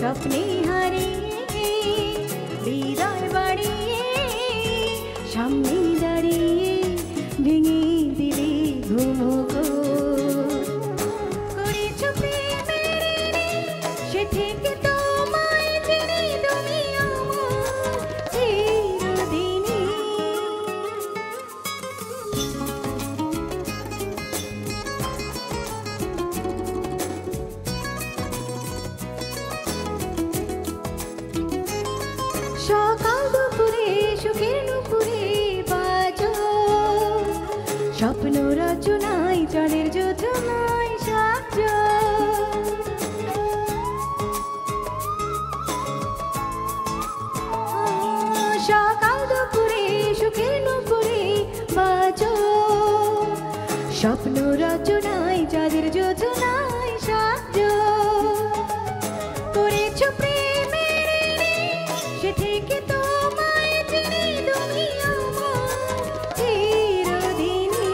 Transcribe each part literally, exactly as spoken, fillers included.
স্বপ্নে হারিয়ে হৃদয় বাড়িয়ে সামনে দাঁড়িয়ে ভেঙে দিলে ঘুমগো করেছো প্রেমের সে থেকে তোমায় চিনি তুমি আমার চিরদিনই সকাল দুপুরে সুখের নুপুরে বাজো স্বপ্ন রচনায় জলের যোজনায় সাজো সকাল দুপুরে সুখের নুপুরে বাজো স্বপ্ন রচনায় জলের যোজনায় সাজো করেছো সে থেকে তোমায় চিনি তুমি আমার চিরদিনই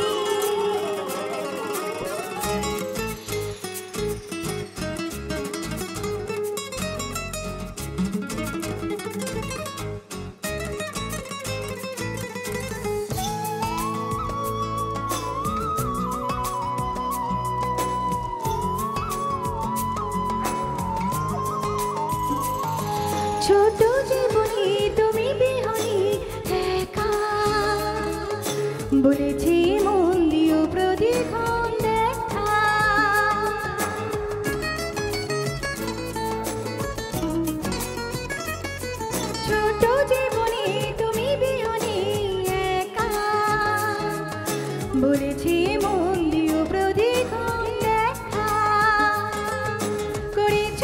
ছোট জীবনে তুমি বিহনে একা বলেছি মন দিও প্রতিক্ষণ দেখা ছোট জীবনে তুমি বিহনে একা বলেছি মন দিও প্রতিক্ষণ দেখা করেছো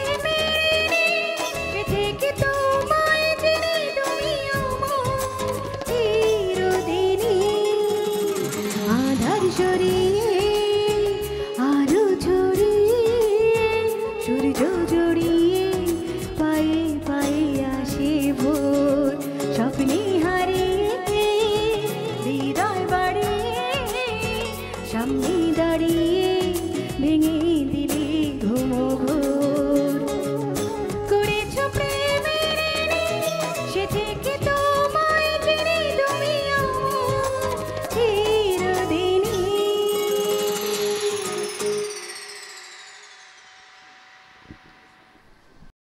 আরো ছড়িয়ে সূর্য জড়িয়ে পায়ে পায়ে আসে ভোর স্বপ্নে হারিয়ে হৃদয় বাড়িয়ে সামনে দাঁড়িয়ে